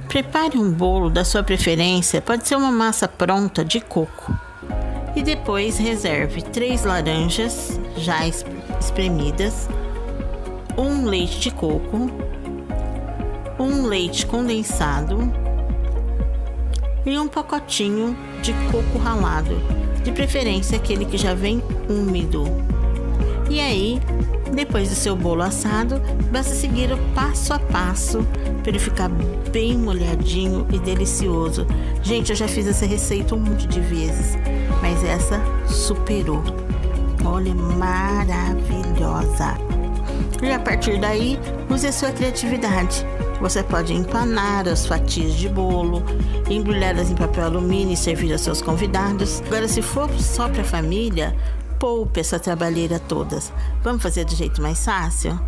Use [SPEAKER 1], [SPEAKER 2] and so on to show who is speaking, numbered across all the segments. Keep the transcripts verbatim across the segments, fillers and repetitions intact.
[SPEAKER 1] Prepare um bolo da sua preferência, pode ser uma massa pronta de coco. E depois reserve três laranjas já espremidas, um leite de coco, um leite condensado e um pacotinho de coco ralado, de preferência aquele que já vem úmido. E aí, depois do seu bolo assado, basta seguir o passo a passo para ele ficar bem molhadinho e delicioso. Gente, eu já fiz essa receita um monte de vezes, mas essa superou. Olha, maravilhosa! E a partir daí, use a sua criatividade. Você pode empanar as fatias de bolo, embrulhá-las em papel alumínio e servir aos seus convidados. Agora, se for só para a família, poupe essa trabalheira todas. Vamos fazer do jeito mais fácil?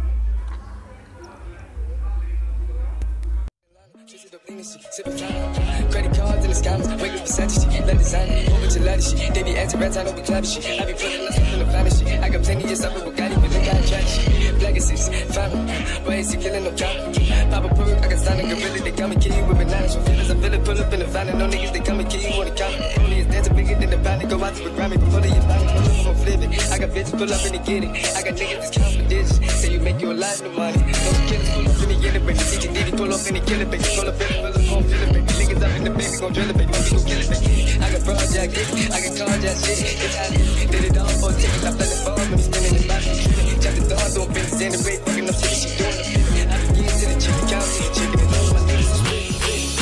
[SPEAKER 2] Credit cards and the scams, wake up percentage, let design, over to let shit. They be acting rats, I know we clap shit. I be putting us in the fantasy. I got plenty of stuff with Bugatti, but look at trash shit. Legacies, family, ways to killing no drama. Pop a perk, I got signed a gorilla, they come and kill you with bananas. From feelings, I feel it, pull up in the van, and no niggas, they come and kill you on the counter. Only is dancing bigger than the band, go out to the Grammy, before they invite me, pull up, I'm flipping. I got bitches, pull up and they get it. I got niggas that's count for digits, say you make you a lot of money. Those killers pull up and they get it, baby. C K D D pull up and they kill it, baby. Pull up and they pull up, gon' feel it, baby. Niggas up in the baby, gon' drill it, baby. We gon' kill it, baby. I got project it, I got carjack shit. It's hot, did it all for tickets. I play the ball when we spinning the body. Check the doors, don't finish in the rate, fucking up shit, she doing the feeling. I be getting to the chicken, count to the chicken, and all my niggas is real.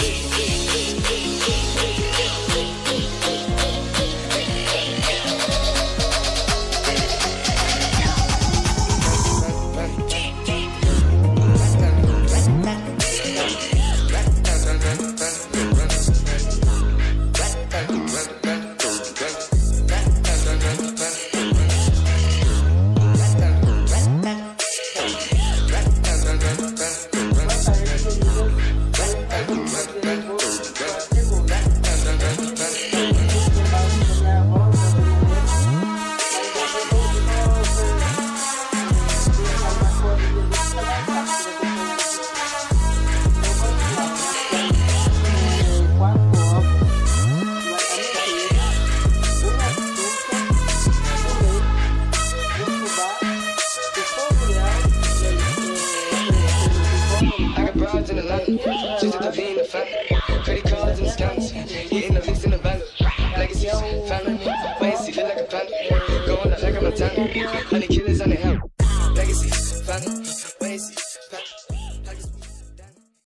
[SPEAKER 2] Just to be in the family. Credit cards and the scams. Eating the least in the van. Legacies, family. Ways to feel like a panda. Going out like a Montana. Honey killers on the help. Legacies, family. Ways.